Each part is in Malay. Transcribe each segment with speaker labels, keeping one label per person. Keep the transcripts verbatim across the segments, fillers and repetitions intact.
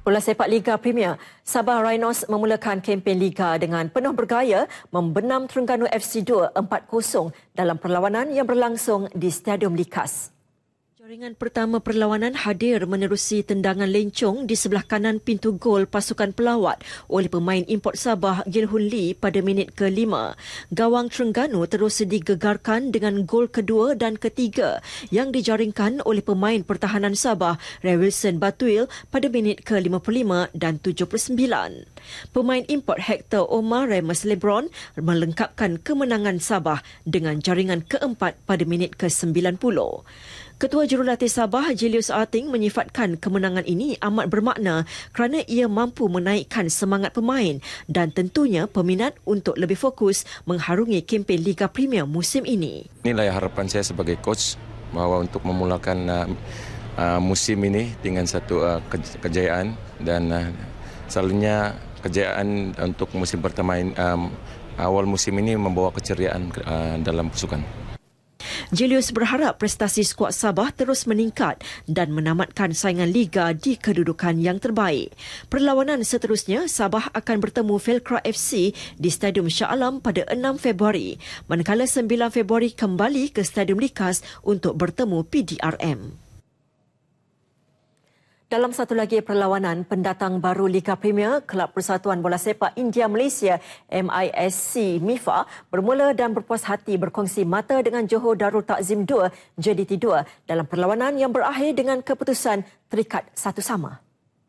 Speaker 1: Bola sepak Liga Premier, Sabah Rhinos memulakan kempen Liga dengan penuh bergaya membenam Terengganu F C dua empat kosong dalam perlawanan yang berlangsung di Stadium Likas. Jaringan pertama perlawanan hadir menerusi tendangan lencong di sebelah kanan pintu gol pasukan pelawat oleh pemain import Sabah Gil Hun Lee pada minit kelima. Gawang Terengganu terus digegarkan dengan gol kedua dan ketiga yang dijaringkan oleh pemain pertahanan Sabah Ray Wilson Batuil pada minit ke lima puluh lima dan tujuh puluh sembilan. Pemain import Hector Omar Remus Lebron melengkapkan kemenangan Sabah dengan jaringan keempat pada minit ke sembilan puluh. Ketua Jurulatih Sabah Julius Arting menyifatkan kemenangan ini amat bermakna kerana ia mampu menaikkan semangat pemain dan tentunya peminat untuk lebih fokus mengharungi kempen Liga Premier musim ini.
Speaker 2: Inilah harapan saya sebagai coach bahawa untuk memulakan uh, uh, musim ini dengan satu uh, kejayaan dan uh, selalunya kejayaan untuk musim pertama um, awal musim ini membawa keceriaan uh, dalam pasukan.
Speaker 1: Julius berharap prestasi skuad Sabah terus meningkat dan menamatkan saingan Liga di kedudukan yang terbaik. Perlawanan seterusnya, Sabah akan bertemu Velcro F C di Stadium Shah Alam pada enam Februari, manakala sembilan Februari kembali ke Stadium Likas untuk bertemu P D R M. Dalam satu lagi perlawanan, pendatang baru Liga Premier, Kelab Persatuan Bola Sepak India Malaysia M I S C MIFA bermula dan berpuas hati berkongsi mata dengan Johor Darul Takzim dua J D T dua dalam perlawanan yang berakhir dengan keputusan terikat satu sama.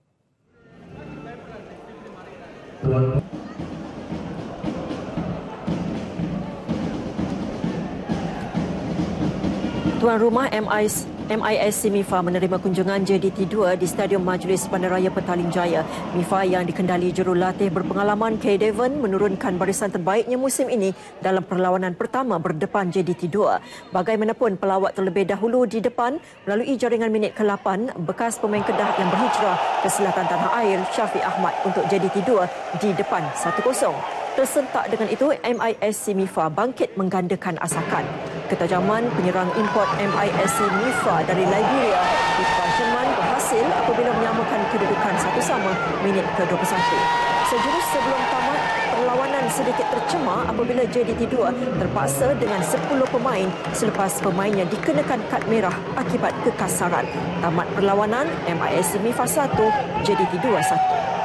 Speaker 1: Tuan rumah M I S C MIFA menerima kunjungan J D T dua di Stadium Majlis Bandaraya Petaling Jaya. MIFA yang dikendali jurulatih berpengalaman Kay Devon menurunkan barisan terbaiknya musim ini dalam perlawanan pertama berdepan J D T dua. Bagaimanapun pelawat terlebih dahulu di depan melalui jaringan minit ke lapan bekas pemain Kedah yang berhijrah ke selatan tanah air Syafiq Ahmad untuk J D T dua di depan satu kosong. Tersentak dengan itu, M I S C MIFA bangkit menggandakan asakan. Ketajaman penyerang import M I S C MIFA dari Liberia, Iqbal Sherman berhasil apabila menyamakan kedudukan satu sama minit ke dua puluh satu. Sejurus sebelum tamat, perlawanan sedikit tercemar apabila J D T dua terpaksa dengan sepuluh pemain selepas pemainnya dikenakan kad merah akibat kekasaran. Tamat perlawanan, M I S C MIFA satu, J D T dua satu.